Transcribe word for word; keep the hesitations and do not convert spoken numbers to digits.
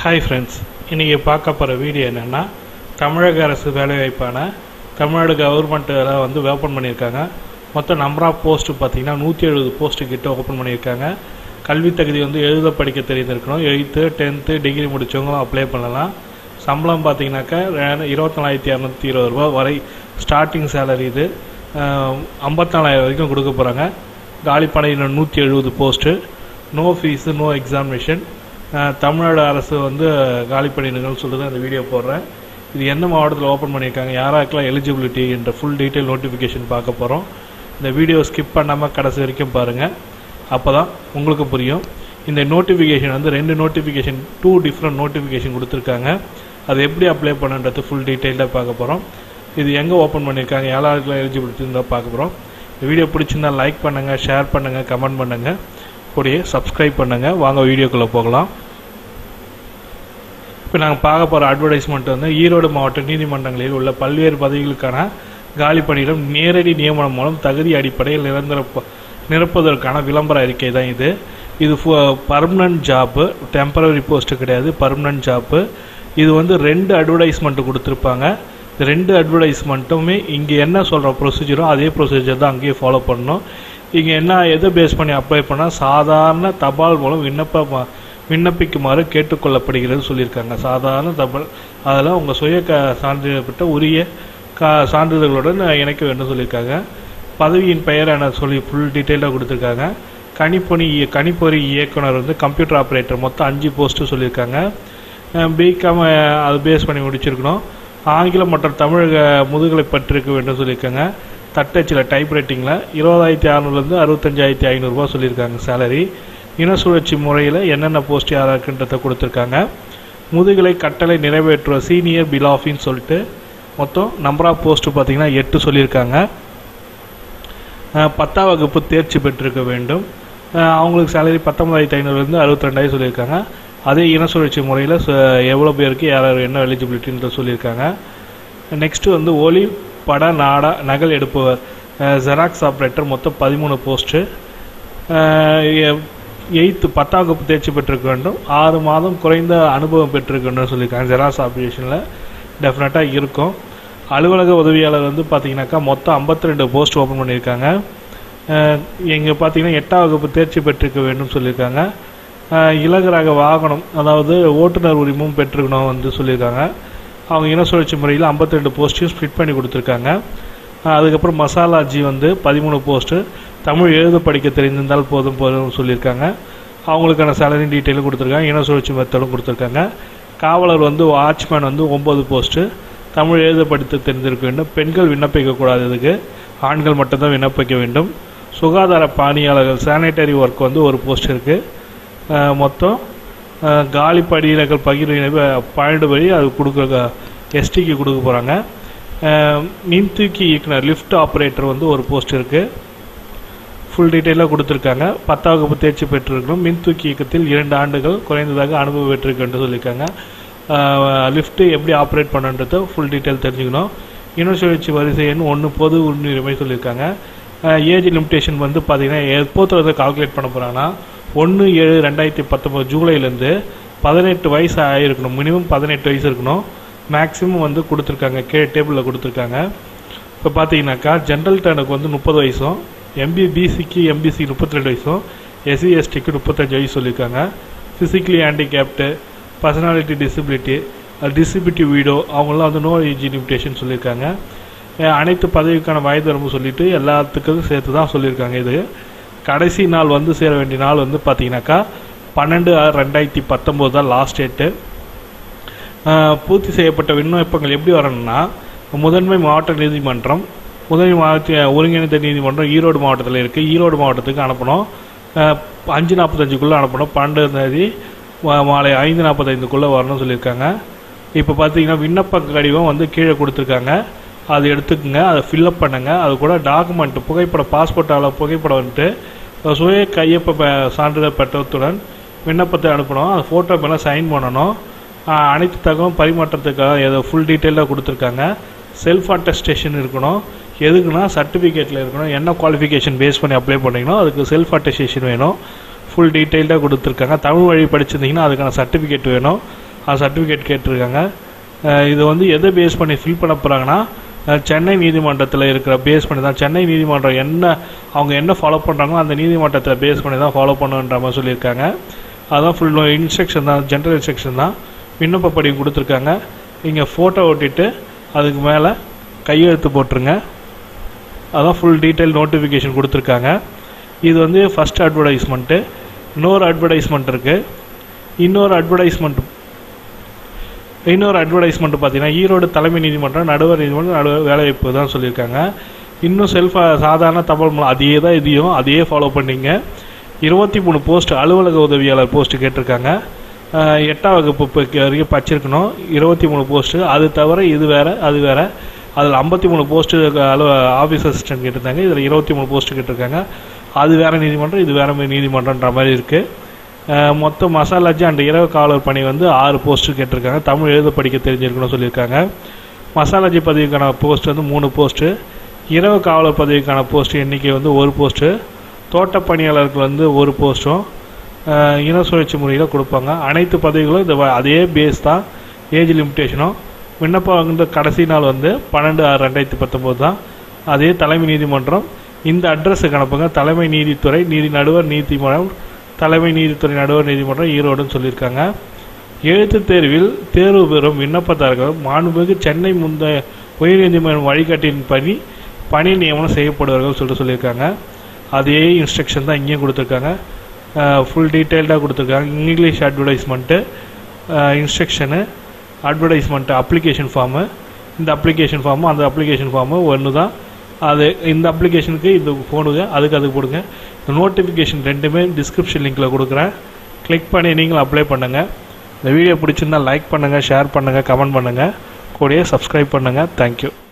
Hi friends, இன்றைக்கி பார்க்க போகிற வீடியோ என்னென்னா, தமிழக அரசு வேலைவாய்ப்பான தமிழ்நாடு கவர்மெண்ட்டில் வந்து ஓப்பன் பண்ணியிருக்காங்க. மொத்தம் நம்பர் ஆஃப் போஸ்ட்டு பார்த்திங்கன்னா நூற்றி எழுபது போஸ்ட்டு கிட்ட ஓப்பன் பண்ணியிருக்காங்க. கல்வி தகுதி வந்து எழுத படிக்க தெரிந்திருக்கணும். எயித்து டென்த்து டிகிரி முடித்தவங்களும் அப்ளை பண்ணலாம். சம்பளம் பார்த்திங்கனாக்கா இருபத்தி நாலாயிரத்தி இரநூத்தி இருபது ரூபா வரை ஸ்டார்டிங் சேலரி. இது ஐம்பத்தி நாலாயிரம் வரைக்கும் கொடுக்க போகிறாங்க. காலி பணியிடம் நூற்றி எழுபது post. No fees, no examination. Tamil Nadu அரசு வந்து காலி பணியிடங்கள்னு சொல்லிட்டு அந்த வீடியோ போடுறேன். இது எந்த மாவட்டத்தில் ஓப்பன் பண்ணியிருக்காங்க, யாராக்கெல்லாம் எலிஜிபிலிட்டி என்ற ஃபுல் டீட்டெயில் நோட்டிஃபிகேஷன் பார்க்க போகிறோம். இந்த வீடியோ ஸ்கிப் பண்ணாமல் கடைசி வரைக்கும் பாருங்கள், அப்போ தான் உங்களுக்கு புரியும். இந்த நோட்டிஃபிகேஷன் வந்து ரெண்டு நோட்டிஃபிகேஷன் டூ டிஃப்ரெண்ட் நோட்டிஃபிகேஷன் கொடுத்துருக்காங்க. அது எப்படி அப்ளை பண்ணுன்றது ஃபுல் டீட்டெயிலாக பார்க்க போகிறோம். இது எங்கே ஓப்பன் பண்ணியிருக்காங்க, யாராருக்கெல்லாம் எலிஜிபிலிட்டி இருந்தால் பார்க்க போகிறோம். இந்த வீடியோ பிடிச்சிருந்தால் லைக் பண்ணுங்கள், ஷேர் பண்ணுங்கள், கமெண்ட் பண்ணுங்கள், கூடயே சப்ஸ்கிரைப் பண்ணுங்கள். வாங்க வீடியோக்குள்ளே போகலாம். இப்போ நாங்கள் பார்க்க போகிற அட்வர்டைஸ்மெண்ட் வந்து ஈரோடு மாவட்ட நீதிமன்றங்களில் உள்ள பல்வேறு பதவிகளுக்கான காலி பணியிடம் நேரடி நியமனம் மூலம் தகுதி அடிப்படையில் நிரந்தர நிரப்புவதற்கான விளம்பர அறிக்கை தான் இது. இது பர்மனன்ட் ஜாப்பு, டெம்பரரி போஸ்ட்டு கிடையாது, பர்மனன்ட் ஜாப்பு. இது வந்து ரெண்டு அட்வர்டைஸ்மெண்ட்டு கொடுத்துருப்பாங்க. இந்த ரெண்டு அட்வர்டைஸ்மெண்ட்டுமே இங்கே என்ன சொல்கிற ப்ரொசீஜரோ அதே ப்ரொசீஜர் தான் அங்கேயே ஃபாலோ பண்ணணும். இங்கே என்ன எதை பேஸ் பண்ணி அப்ளை பண்ணால் சாதாரண தபால் மூலம் விண்ணப்ப விண்ணப்பிக்குமாறு கேட்டுக்கொள்ளப்படுகிறது சொல்லியிருக்காங்க. சாதாரண தபால், அதில் உங்கள் சுய க சான்றிதழ்பட்ட உரிய கா சான்றிதழ்களுடன் இணைக்க வேண்டும் சொல்லியிருக்காங்க. பதவியின் பெயர் என சொல்லி ஃபுல் டீட்டெயிலாக கொடுத்துருக்காங்க. கணிப்பொறி கணிப்பொறி இயக்குனர் வந்து கம்ப்யூட்டர் ஆப்ரேட்டர், மொத்தம் அஞ்சு போஸ்ட்டு சொல்லியிருக்காங்க. பிகாம் அது பேஸ் பண்ணி முடிச்சிருக்கணும். ஆங்கிலம் மற்றும் தமிழக முதுகலை பற்றிருக்க வேண்டும் சொல்லியிருக்காங்க. தட்டச்சில் டைப் ரைட்டிங்கில் இருபதாயிரத்தி அறநூறுலேருந்து அறுபத்தஞ்சாயிரத்தி ஐநூறுரூவா சொல்லியிருக்காங்க சேலரி. இன சுழற்சி முறையில் என்னென்ன போஸ்ட் யாராக்குன்றதை கொடுத்துருக்காங்க. முதுகலை கட்டளை நிறைவேற்றுவ சீனியர் பிலாஃபின்னு சொல்லிட்டு மொத்தம் நம்பர் ஆஃப் போஸ்ட்டு பார்த்திங்கன்னா எட்டு சொல்லியிருக்காங்க. பத்தாம் வகுப்பு தேர்ச்சி பெற்றிருக்க வேண்டும். அவங்களுக்கு சேலரி பத்தொம்பதாயிரத்தி ஐநூறுலேருந்து அறுபத்தி ரெண்டாயிரம் சொல்லியிருக்காங்க. அதே இன சுழற்சி முறையில் எவ்வளோ பேருக்கு யார் என்ன எலிஜிபிலிட்டின்ற சொல்லியிருக்காங்க. நெக்ஸ்ட்டு வந்து ஒலி பட நாடா நகல் எடுப்பவர் ஜெராக்ஸ் ஆப்ரேட்டர், மொத்தம் பதிமூணு போஸ்ட்டு. எயித்து பத்தாம் வகுப்பு தேர்ச்சி பெற்றிருக்க வேண்டும். ஆறு மாதம் குறைந்த அனுபவம் பெற்றிருக்க வேண்டும் சொல்லியிருக்காங்க. ஜெராக்ஸ் ஆப்ரேஷனில் டெஃபினட்டாக இருக்கும். அலுவலக உதவியாளர் வந்து பார்த்திங்கனாக்கா மொத்தம் ஐம்பத்தி ரெண்டு போஸ்ட் ஓப்பன் பண்ணியிருக்காங்க. இங்கே பார்த்திங்கன்னா எட்டாம் வகுப்பு தேர்ச்சி பெற்றிருக்க வேண்டும் சொல்லியிருக்காங்க. இலகுரக வாகனம், அதாவது ஓட்டுநர் உரிமம் பெற்றுக்கணும் வந்து சொல்லியிருக்காங்க. அவங்க இன சுழற்சி முறையில் ஐம்பத்தி ரெண்டு போஸ்ட்டையும் ஸ்ப்ளிட் பண்ணி கொடுத்துருக்காங்க. அதுக்கப்புறம் மசாலாஜி வந்து பதிமூணு போஸ்ட்டு. தமிழ் எழுத படிக்க தெரிந்திருந்தால் போதும் போதும் சொல்லியிருக்காங்க. அவங்களுக்கான சேலரி டீட்டெயிலும் கொடுத்துருக்காங்க. இன சுழற்சி மெத்தடும் கொடுத்துருக்காங்க. காவலர் வந்து வாட்ச்மேன் வந்து ஒம்பது போஸ்ட்டு. தமிழ் எழுத படித்து தெரிந்திருக்க வேண்டும். பெண்கள் விண்ணப்பிக்கக்கூடாது, இதுக்கு ஆண்கள் மட்டும்தான் விண்ணப்பிக்க வேண்டும். சுகாதார பணியாளர்கள் சானிட்டரி ஒர்க் வந்து ஒரு போஸ்ட் இருக்குது. மொத்தம் காலி பணியிடங்கள் பகிர்வு பன்னெண்டு படி அது கொடுக்குற எஸ்டிக்கு கொடுக்க போகிறாங்க. மின்தூக்கி இயக்குனர் லிஃப்ட் ஆப்ரேட்டர் வந்து ஒரு போஸ்ட் இருக்குது. ஃபுல் டீட்டெயிலாக கொடுத்துருக்காங்க. பத்தாம் வகுப்பு தேர்ச்சி பெற்றிருக்கணும். மின்தூக்கி இயக்கத்தில் இரண்டு ஆண்டுகள் குறைந்ததாக அனுபவம் பெற்றிருக்குன்னு சொல்லியிருக்காங்க. லிஃப்ட்டு எப்படி ஆப்ரேட் பண்ணுன்றதை ஃபுல் டீட்டெயில் தெரிஞ்சுக்கணும். இன சுழற்சி வரிசை எண் ஒன்று பொது உரிமை சொல்லியிருக்காங்க. ஏஜ் லிமிட்டேஷன் வந்து பார்த்திங்கன்னா எப்போது வந்து கால்குலேட் பண்ண போகிறாங்கன்னா ஒன்று ஏழு ரெண்டாயிரத்தி பத்தொம்போது ஜூலைலேருந்து பதினெட்டு வயசு ஆகிருக்கணும். மினிமம் பதினெட்டு வயசு இருக்கணும். மேக்ஸிமம் வந்து கொடுத்துருக்காங்க, கே டேபிளில் கொடுத்துருக்காங்க. இப்போ பார்த்தீங்கன்னாக்கா ஜென்ரல் டர்னுக்கு வந்து முப்பது வயசும், எம்பி பிசிக்கு எம்பிசி முப்பத்தி ரெண்டு வயசும், எஸ்சி எஸ்டிக்கு முப்பத்தஞ்சு வயசு சொல்லியிருக்காங்க. Physically handicapped, personality disability, disability widow அவங்களாம் வந்து நோ ஏஜ் லிமிட்டேஷன் சொல்லியிருக்காங்க. அனைத்து பதவிக்கான வயது வரம்பு சொல்லிவிட்டு எல்லாத்துக்கும் சேர்த்து தான் சொல்லியிருக்காங்க. இது கடைசி நாள் வந்து சேர வேண்டிய நாள் வந்து பார்த்தீங்கன்னாக்கா பன்னெண்டு ஆறு ரெண்டாயிரத்தி பத்தொம்போது தான் லாஸ்ட் டேட்டு. பூர்த்தி செய்யப்பட்ட விண்ணப்பங்கள் எப்படி வரணும்னா, முதன்மை மாவட்ட நீதிமன்றம், முதன்மை மாவட்ட ஒருங்கிணைந்த நீதிமன்றம் ஈரோடு மாவட்டத்தில் இருக்குது. ஈரோடு மாவட்டத்துக்கு அனுப்பணும். அஞ்சு நாற்பத்தஞ்சுக்குள்ளே அனுப்பணும். பன்னெண்டாம் தேதி மாலை ஐந்து நாற்பத்தைந்துக்குள்ளே வரணும்னு சொல்லியிருக்காங்க. இப்போ பார்த்தீங்கன்னா விண்ணப்ப கடிதம் வந்து கீழே கொடுத்துருக்காங்க. அது எடுத்துக்கோங்க, அதை ஃபில்லப் பண்ணுங்கள். அது கூட டாக்குமெண்ட் புகைப்படம், பாஸ்போர்ட் அளவு புகைப்படம் வந்துட்டு சுய கையொப்ப சான்றிதழ் பெற்றத்துடன் விண்ணப்பத்தை அனுப்பணும். அது ஃபோட்டோ மேலே சைன் பண்ணணும். அனைத்து தகவலும் பரிமாற்றத்துக்காக ஏதோ ஃபுல் டீட்டெயிலாக கொடுத்துருக்காங்க. செல்ஃப் அட்டஸ்டேஷன் இருக்கணும். எதுக்குன்னா சர்டிஃபிகேட்டில் இருக்கணும். என்ன குவாலிஃபிகேஷன் பேஸ் பண்ணி அப்ளை பண்ணிங்கன்னா அதுக்கு செல்ஃப் அட்டஸ்டேஷன் வேணும். ஃபுல் டீட்டெயில்டாக கொடுத்துருக்காங்க. தமிழ் வழி படிச்சிருந்தீங்கன்னா அதுக்கான சர்டிஃபிகேட் வேணும். அது சர்டிஃபிகேட் கேட்டிருக்காங்க. இது வந்து எதை பேஸ் பண்ணி ஃபில் பண்ண போகிறாங்கன்னா சென்னை நீதிமன்றத்தில் இருக்கிற பேஸ் பண்ணி தான். சென்னை நீதிமன்றம் என்ன அவங்க என்ன ஃபாலோ பண்ணுறாங்களோ அந்த நீதிமன்றத்தில் பேஸ் பண்ணி தான் ஃபாலோ பண்ணுன்ற மாதிரி சொல்லியிருக்காங்க. அதுதான் ஃபுல் இன்ஸ்ட்ரக்ஷன் தான், ஜென்ரல் இன்ஸ்ட்ரக்ஷன் தான். விண்ணப்ப படிவு கொடுத்துருக்காங்க. இங்கே ஃபோட்டோ ஓட்டிட்டு அதுக்கு மேலே கையெழுத்து போட்டுருங்க. அதான் ஃபுல் டீட்டெயில் நோட்டிஃபிகேஷன் கொடுத்துருக்காங்க. இது வந்து ஃபஸ்ட் அட்வர்டைஸ்மெண்ட்டு. இன்னொரு அட்வர்டைஸ்மெண்ட் இருக்குது. இன்னொரு அட்வர்டைஸ்மெண்ட் இன்னொரு அட்வர்டைஸ்மெண்ட் பார்த்தீங்கன்னா ஈரோடு தலைமை நீதிமன்றம் நடுவர் நீதிமன்றம் நடுவர் வேலைவாய்ப்பு தான் சொல்லியிருக்காங்க. இன்னும் செல்ஃப் சாதாரண தபால் மூலம் அதே தான் இதையும் அதே ஃபாலோ பண்ணிங்க. இருபத்தி மூணு போஸ்ட் அலுவலக உதவியாளர் போஸ்ட்டு கேட்டிருக்காங்க. எட்டாம் வகுப்பு வரைக்கும் படிச்சிருக்கணும். இருபத்தி மூணு போஸ்ட்டு. அது தவிர இது வேறு அது வேறு. அதில் ஐம்பத்தி மூணு போஸ்ட்டு அலுவ ஆஃபீஸ் அசிஸ்டன்ட் கேட்டிருந்தாங்க. இதில் இருபத்தி மூணு போஸ்ட்டு கேட்டிருக்காங்க. அது வேறு நீதிமன்றம், இது வேறு நீதிமன்றன்ற மாதிரி இருக்குது. மொத்தம் மசாலாஜி அண்ட் இரவு காவலர் பணி வந்து ஆறு போஸ்ட்டு கேட்டிருக்காங்க. தமிழ் எழுத படிக்க தெரிஞ்சிருக்கணும்னு சொல்லியிருக்காங்க. மசாலாஜி பதவிக்கான போஸ்ட் வந்து மூணு போஸ்ட்டு. இரவு காவலர் பதவிக்கான போஸ்ட்டு எண்ணிக்கை வந்து ஒரு போஸ்ட்டு. தோட்ட பணியாளருக்கு வந்து ஒரு போஸ்ட்டும் இன சுழற்சி முறையில் கொடுப்பாங்க. அனைத்து பதவிகளும் இந்த அதே பேஸ் தான். ஏஜ் லிமிட்டேஷனும். விண்ணப்பம் வந்து கடைசி நாள் வந்து பன்னெண்டு ஆறு ரெண்டாயிரத்தி பத்தொம்போது தான். அதே தலைமை நீதிமன்றம். இந்த அட்ரஸுக்கு அனுப்புங்க. தலைமை நீதித்துறை நீதி நடுவர் நீதிமன்றம் தலைமை நீதித்துறை நடுவர் நீதிமன்றம் ஈரோடுன்னு சொல்லியிருக்காங்க. எழுத்துத் தேர்வில் தேர்வு பெறும் விண்ணப்பதாரர்கள் மாண்புமிகு சென்னை முந்தைய உயர்நீதிமன்றம் வழிகாட்டியின் பணி பணி நியமனம் செய்யப்படுவார்கள் சொல்லிட்டு சொல்லியிருக்காங்க. அதே இன்ஸ்ட்ரக்ஷன் தான் இங்கேயும் கொடுத்துருக்காங்க. ஃபுல் டீட்டெயில்டாக கொடுத்துருக்காங்க. English advertisement, instruction, advertisement, application form. இந்த அப்ளிகேஷன் ஃபார்மு அந்த அப்ளிகேஷன் ஃபார்மு ஒன்று தான். அது இந்த அப்ளிகேஷனுக்கு இந்த ஃபோனுங்க அதுக்கு அதுக்கு கொடுங்க. நோட்டிஃபிகேஷன் ரெண்டுமே டிஸ்கிரிப்ஷன் லிங்கில் கொடுக்குறேன். கிளிக் பண்ணி நீங்களும் அப்ளை பண்ணுங்கள். இந்த வீடியோ பிடிச்சிருந்தால் லைக் பண்ணுங்கள், ஷேர் பண்ணுங்கள், கமெண்ட் பண்ணுங்கள், கூடயே சப்ஸ்கிரைப் பண்ணுங்கள். தேங்க்யூ.